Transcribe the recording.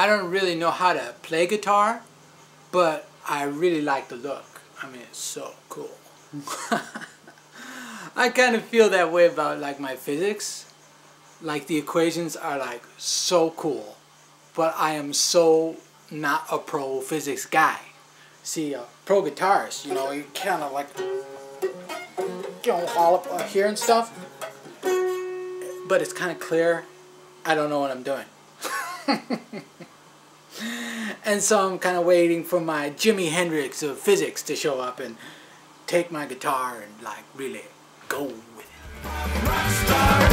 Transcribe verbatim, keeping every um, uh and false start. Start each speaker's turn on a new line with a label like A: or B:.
A: I don't really know how to play guitar, but I really like the look. I mean, it's so cool. I kind of feel that way about like my physics. Like the equations are like so cool, but I am so not a pro physics guy. See, a pro guitarist, you know, you kind of like, you know, all up here and stuff, but it's kind of clear. I don't know what I'm doing. And so I'm kind of waiting for my Jimi Hendrix of physics to show up and take my guitar and like really go with it.